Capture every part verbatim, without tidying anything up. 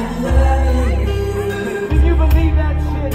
Can you believe that shit?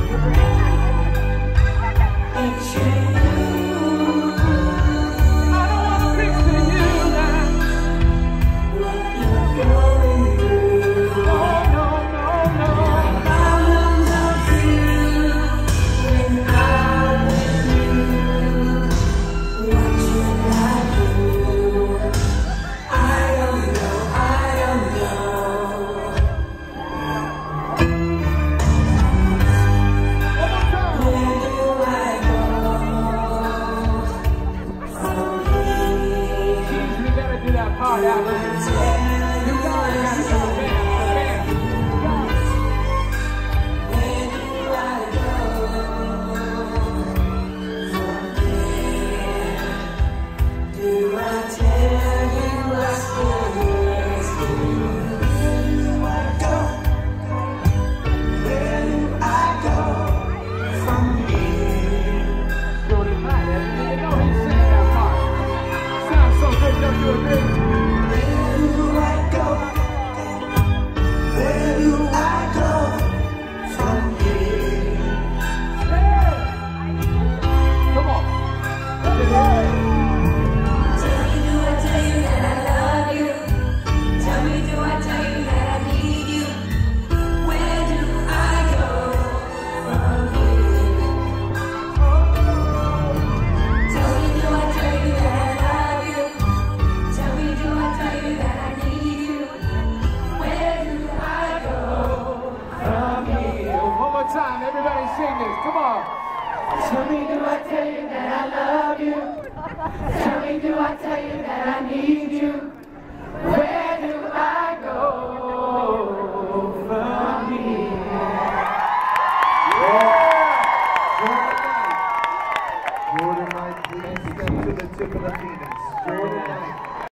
Hard out. You guys gotta do the band, the band. Where do I go from here? Do I tell you I still miss you? Where do I go? Where do I go from here? Jordy Platt, you know he sang that part. Sounds so good, don't you agree? Time, everybody sing this, come on. Tell me, do I tell you that I love you? Tell me, do I tell you that I need you? Where do I go?